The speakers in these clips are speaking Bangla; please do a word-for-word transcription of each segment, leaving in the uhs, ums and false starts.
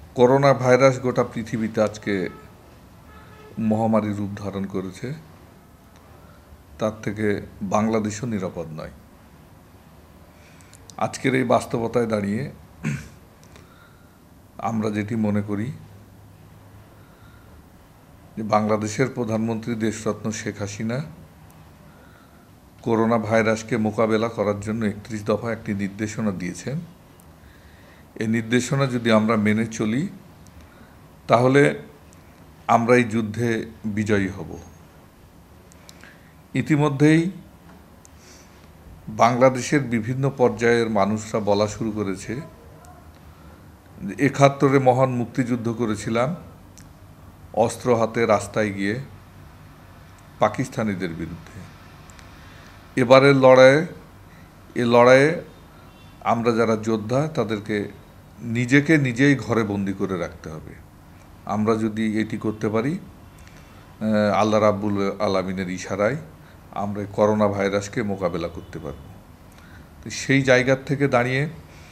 করোনা ভাইরাস গোটা পৃথিবীতে আজকে মহামারী রূপ ধারণ করেছে। তার থেকে বাংলাদেশও নিরাপদ নয়। আজকের এই বাস্তবতায় দাঁড়িয়ে আমরা যেটি মনে করি যে বাংলাদেশের প্রধানমন্ত্রী দেশরত্ন শেখ হাসিনা করোনা ভাইরাসকে মোকাবেলা করার জন্য একত্রিশ দফা একটি নির্দেশনা দিয়েছেন। এই নির্দেশনা যদি আমরা মেনে চলি তাহলে আমরা এই যুদ্ধে বিজয়ী হব। ইতিমধ্যেই বাংলাদেশের বিভিন্ন পর্যায়ের মানুষরা বলা শুরু করেছে যে একাত্তরে মহান মুক্তিযুদ্ধ করেছিলাম অস্ত্র হাতে রাস্তায় গিয়ে পাকিস্তানিদের বিরুদ্ধে। এবারের লড়াইয়ে এ লড়াইয়ে আমরা যারা যোদ্ধা তাদেরকে নিজেকে নিজেই ঘরে বন্দি করে রাখতে হবে। আমরা যদি এটি করতে পারি আল্লাহ রাব্বুল আলামিনের ইশারায় আমরা করোনা ভাইরাসকে মোকাবেলা করতে পারব। তো সেই জায়গার থেকে দাঁড়িয়ে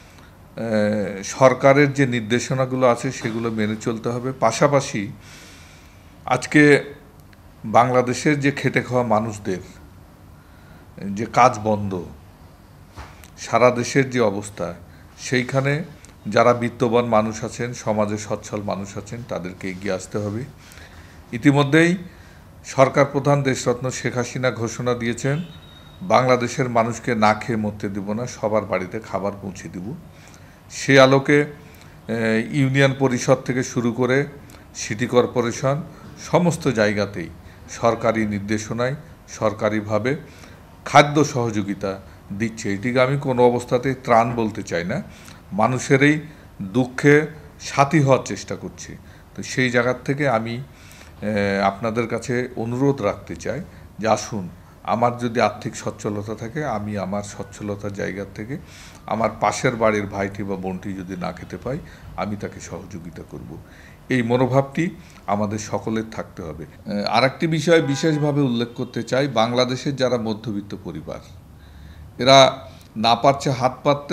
সরকারের যে নির্দেশনাগুলো আছে সেগুলো মেনে চলতে হবে। পাশাপাশি আজকে বাংলাদেশের যে খেটে খাওয়া মানুষদের যে কাজ বন্ধ, সারা দেশের যে অবস্থা, সেইখানে যারা বিত্তবান মানুষ আছেন, সমাজে সচ্ছল মানুষ আছেন, তাদেরকে এগিয়ে আসতে হবে। ইতিমধ্যেই সরকার প্রধান দেশরত্ন শেখ হাসিনা ঘোষণা দিয়েছেন বাংলাদেশের মানুষকে না খেয়ে মরতে দেব না, সবার বাড়িতে খাবার পৌঁছে দেব। সে আলোকে ইউনিয়ন পরিষদ থেকে শুরু করে সিটি কর্পোরেশন সমস্ত জায়গাতেই সরকারি নির্দেশনায় সরকারিভাবে খাদ্য সহযোগিতা দিচ্ছে। এটিকে আমি কোনো অবস্থাতেই ত্রাণ বলতে চাই না, মানুষের এই দুঃখে সাথী হওয়ার চেষ্টা করছি। তো সেই জায়গার থেকে আমি আপনাদের কাছে অনুরোধ রাখতে চাই যে আসুন, আমার যদি আর্থিক সচ্ছলতা থাকে আমি আমার সচ্ছলতার জায়গা থেকে আমার পাশের বাড়ির ভাইটি বা বোনটি যদি না খেতে পাই আমি তাকে সহযোগিতা করব। এই মনোভাবটি আমাদের সকলের থাকতে হবে। আরেকটি বিষয় বিশেষভাবে উল্লেখ করতে চাই, বাংলাদেশের যারা মধ্যবিত্ত পরিবার, এরা না পারছে হাত পাততে,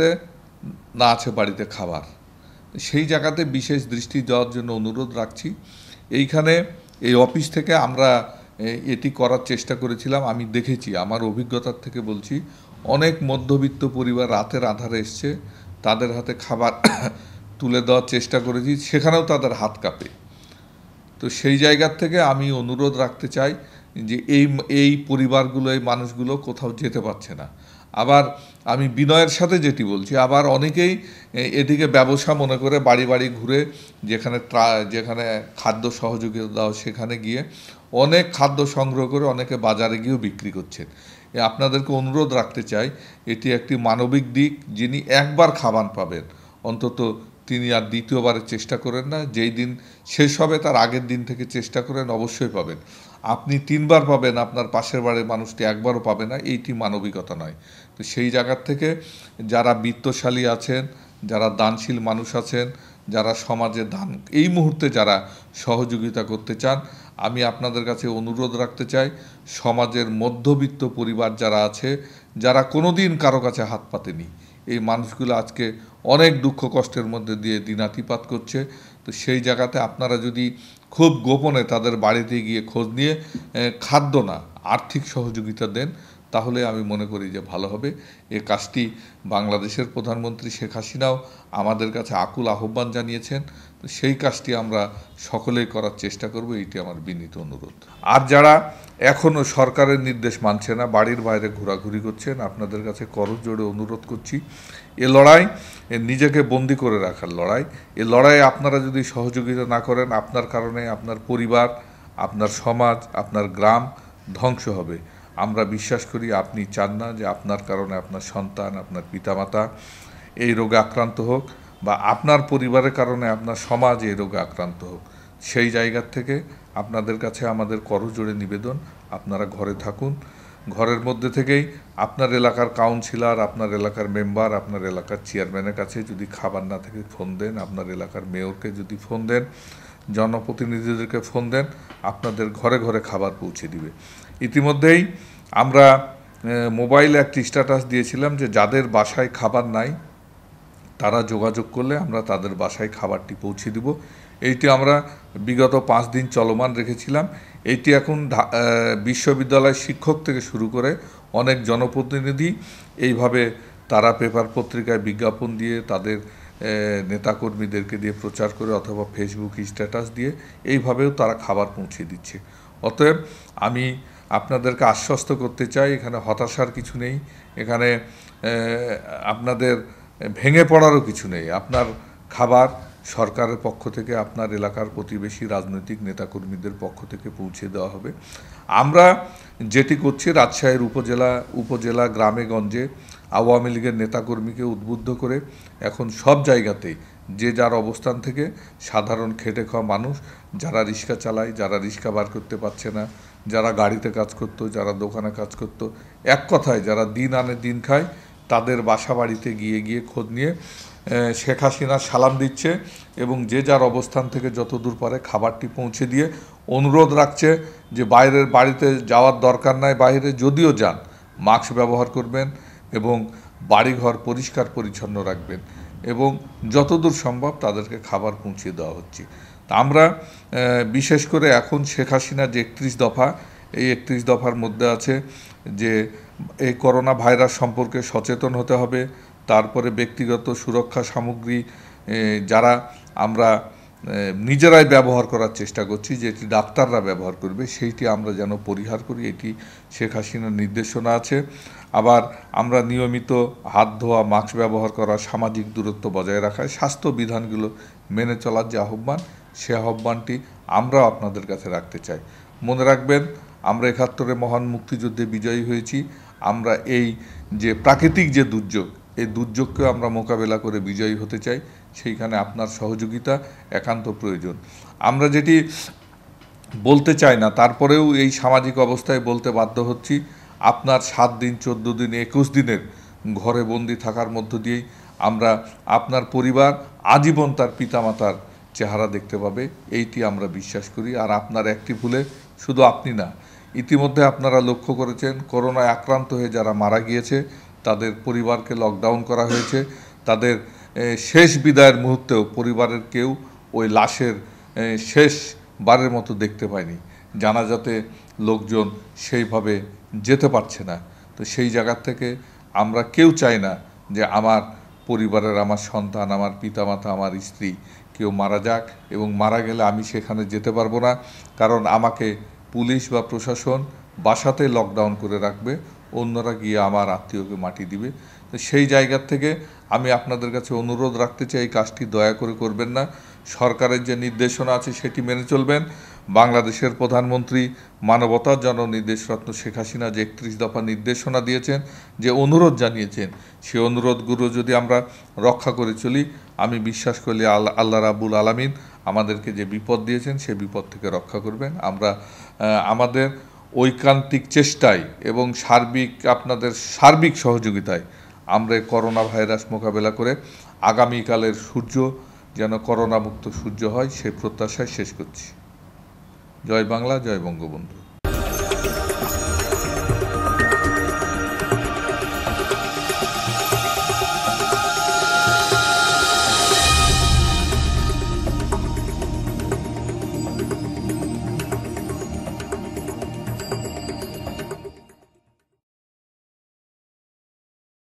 না আছে বাড়িতে খাবার, সেই জায়গাতে বিশেষ দৃষ্টি দেওয়ার জন্য অনুরোধ রাখছি। এইখানে এই অফিস থেকে আমরা এটি করার চেষ্টা করেছিলাম। আমি দেখেছি, আমার অভিজ্ঞতার থেকে বলছি, অনেক মধ্যবিত্ত পরিবার রাতের আঁধারে এসছে, তাদের হাতে খাবার তুলে দেওয়ার চেষ্টা করেছি, সেখানেও তাদের হাত কাঁপে। তো সেই জায়গার থেকে আমি অনুরোধ রাখতে চাই যে এই এই পরিবারগুলো, এই মানুষগুলো কোথাও যেতে পারছে না। আবার আমি বিনয়ের সাথে যেটি বলছি, আবার অনেকেই এটিকে ব্যবসা মনে করে বাড়ি বাড়ি ঘুরে যেখানে যেখানে খাদ্য সহযোগিতা দেওয়া সেখানে গিয়ে অনেক খাদ্য সংগ্রহ করে অনেকে বাজারে গিয়েও বিক্রি করছেন। আপনাদেরকে অনুরোধ রাখতে চাই, এটি একটি মানবিক দিক। যিনি একবার খাবার পাবেন অন্তত তিনি আর দ্বিতীয়বারের চেষ্টা করেন না। যেই দিন শেষ হবে তার আগের দিন থেকে চেষ্টা করেন, অবশ্যই পাবেন। আপনি তিনবার পাবেন, আপনার পাশের বাড়ির মানুষটি একবারও পাবে না, এইটি মানবিকতা নয়। তো সেই জায়গার থেকে যারা বিত্তশালী আছেন, যারা দানশীল মানুষ আছেন, যারা সমাজে দান এই মুহূর্তে যারা সহযোগিতা করতে চান, আমি আপনাদের কাছে অনুরোধ রাখতে চাই, সমাজের মধ্যবিত্ত পরিবার যারা আছে, যারা কোনো দিন কারো কাছে হাত পাতেনি, এই মানুষগুলো আজকে অনেক দুঃখ কষ্টের মধ্যে দিয়ে দিনাতিপাত করছে। তো সেই জায়গাতে আপনারা যদি খুব গোপনে তাদের বাড়িতে গিয়ে খোঁজ নিয়ে খাদ্য না আর্থিক সহযোগিতা দেন তাহলে আমি মনে করি যে ভালো হবে। এ কাজটি বাংলাদেশের প্রধানমন্ত্রী শেখ হাসিনাও আমাদের কাছে আকুল আহ্বান জানিয়েছেন। তো সেই কাজটি আমরা সকলেই করার চেষ্টা করব, এইটি আমার বিনীত অনুরোধ। আর যারা এখনও সরকারের নির্দেশ মানছে না, বাড়ির বাইরে ঘোরাঘুরি করছেন, আপনাদের কাছে করজোড়ে অনুরোধ করছি, এ লড়াই নিজেকে বন্দি করে রাখার লড়াই। এ লড়াইয়ে আপনারা যদি সহযোগিতা না করেন, আপনার কারণে আপনার পরিবার, আপনার সমাজ, আপনার গ্রাম ধ্বংস হবে। আমরা বিশ্বাস করি আপনি চান না যে আপনার কারণে আপনার সন্তান, আপনার পিতামাতা এই রোগে আক্রান্ত হোক, বা আপনার পরিবারের কারণে আপনার সমাজ এই রোগে আক্রান্ত হোক। সেই জায়গার থেকে আপনাদের কাছে আমাদের করজোড়ে নিবেদন, আপনারা ঘরে থাকুন। ঘরের মধ্যে থেকেই আপনার এলাকার কাউন্সিলর, আপনার এলাকার মেম্বার, আপনার এলাকার চেয়ারম্যানের কাছে যদি খাবার না থাকে ফোন দেন, আপনার এলাকার মেয়রকে যদি ফোন দেন, জনপ্রতিনিধিদেরকে ফোন দেন, আপনাদের ঘরে ঘরে খাবার পৌঁছে দিবে। ইতিমধ্যেই আমরা মোবাইলে একটি স্ট্যাটাস দিয়েছিলাম যে যাদের বাসায় খাবার নাই তারা যোগাযোগ করলে আমরা তাদের বাসায় খাবারটি পৌঁছে দিব। এইটি আমরা বিগত পাঁচ দিন চলমান রেখেছিলাম। এইটি এখন বিশ্ববিদ্যালয় শিক্ষক থেকে শুরু করে অনেক জনপ্রতিনিধি এইভাবে তারা পেপার পত্রিকায় বিজ্ঞাপন দিয়ে তাদের নেতাকর্মীদেরকে দিয়ে প্রচার করে অথবা ফেসবুক স্ট্যাটাস দিয়ে এইভাবেও তারা খাবার পৌঁছে দিচ্ছে। অতএব আমি আপনাদেরকে আশ্বস্ত করতে চাই, এখানে হতাশার কিছু নেই, এখানে আপনাদের ভেঙে পড়ারও কিছু নেই। আপনার খাবার সরকারের পক্ষ থেকে, আপনার এলাকার প্রতিবেশী রাজনৈতিক নেতাকর্মীদের পক্ষ থেকে পৌঁছে দেওয়া হবে। আমরা যেটি করছি, রাজশাহীর উপজেলা উপজেলা গ্রামে গঞ্জে আওয়ামী লীগের নেতাকর্মীকে উদ্বুদ্ধ করে এখন সব জায়গাতেই যে যার অবস্থান থেকে সাধারণ খেটে খাওয়া মানুষ, যারা রিক্সা চালায়, যারা রিক্সা বার করতে পারছে না, যারা গাড়িতে কাজ করতো, যারা দোকানে কাজ করতো, এক কথায় যারা দিন আনে দিন খায়, তাদের বাসা বাড়িতে গিয়ে গিয়ে খোঁজ নিয়ে শেখ হাসিনা সালাম দিচ্ছে এবং যে যার অবস্থান থেকে যত দূর পারে খাবারটি পৌঁছে দিয়ে অনুরোধ রাখছে যে বাইরের বাড়িতে যাওয়ার দরকার নাই, বাইরে যদিও যান মাস্ক ব্যবহার করবেন এবং বাড়িঘর পরিষ্কার পরিচ্ছন্ন রাখবেন এবং যতদূর সম্ভব তাদেরকে খাবার পৌঁছে দেওয়া হচ্ছে। তা আমরা বিশেষ করে এখন শেখ হাসিনার যে একত্রিশ দফা, এই একত্রিশ দফার মধ্যে আছে যে এই করোনা ভাইরাস সম্পর্কে সচেতন হতে হবে, তারপরে ব্যক্তিগত সুরক্ষা সামগ্রী যারা আমরা নিজেরাই ব্যবহার করার চেষ্টা করছি, যেটি ডাক্তাররা ব্যবহার করবে, সেইটি আমরা যেন পরিহার করি, এটি শেখ হাসিনার নির্দেশনা আছে। আবার আমরা নিয়মিত হাত ধোয়া, মাস্ক ব্যবহার করা, সামাজিক দূরত্ব বজায় রাখা, স্বাস্থ্য বিধানগুলো মেনে চলার যে আহ্বান, সে আহ্বানটি আমরাও আপনাদের কাছে রাখতে চাই। মনে রাখবেন, আমরা একাত্তরে মহান মুক্তিযুদ্ধে বিজয়ী হয়েছি। আমরা এই যে প্রাকৃতিক যে দুর্যোগ, এই দুর্যোগকে আমরা মোকাবেলা করে বিজয়ী হতে চাই, সেইখানে আপনার সহযোগিতা একান্ত প্রয়োজন। আমরা যেটি বলতে চাই না, তারপরেও এই সামাজিক অবস্থায় বলতে বাধ্য হচ্ছি, আপনার সাত দিন, চোদ্দো দিন, একুশ দিনের ঘরে বন্দি থাকার মধ্য দিয়েই আমরা আপনার পরিবার আজীবন তার পিতামাতার চেহারা দেখতে পাবে, এইটি আমরা বিশ্বাস করি। আর আপনার একটি ভুলে শুধু আপনি না, ইতিমধ্যে আপনারা লক্ষ্য করেছেন করোনায় আক্রান্ত হয়ে যারা মারা গিয়েছে তাদের পরিবারকে লকডাউন করা হয়েছে। তাদের শেষ বিদায়ের মুহূর্তেও পরিবারের কেউ ওই লাশের শেষ বারের মতো দেখতে পায়নি। জানাজাতে লোকজন সেইভাবে যেতে পারছে না। তো সেই জায়গার থেকে আমরা কেউ চাই না যে আমার পরিবারের, আমার সন্তান, আমার পিতামাতা, আমার স্ত্রী কেউ মারা যাক এবং মারা গেলে আমি সেখানে যেতে পারবো না, কারণ আমাকে পুলিশ বা প্রশাসন বাসাতে লকডাউন করে রাখবে, অন্যরা গিয়ে আমার আত্মীয়কে মাটি দিবে। তো সেই জায়গার থেকে আমি আপনাদের কাছে অনুরোধ রাখতে চাই, এই কাজটি দয়া করে করবেন না। সরকারের যে নির্দেশনা আছে সেটি মেনে চলবেন। বাংলাদেশের প্রধানমন্ত্রী মানবতার জননির্দেশরত্ন শেখ হাসিনা যে একত্রিশ দফা নির্দেশনা দিয়েছেন, যে অনুরোধ জানিয়েছেন, সেই অনুরোধগুলো যদি আমরা রক্ষা করে চলি, আমি বিশ্বাস করি আল্লাহ আল্লাহ রাব্বুল আলামিন আমাদেরকে যে বিপদ দিয়েছেন সে বিপদ থেকে রক্ষা করবেন। আমরা আমাদের ঐকান্তিক চেষ্টায় এবং সার্বিক আপনাদের সার্বিক সহযোগিতায় আমরা করোনা ভাইরাস মোকাবেলা করে আগামীকালের সূর্য যেন করোনা মুক্ত সূর্য হয়, সেই প্রত্যাশায় শেষ করছি। জয় বাংলা, জয় বঙ্গবন্ধু।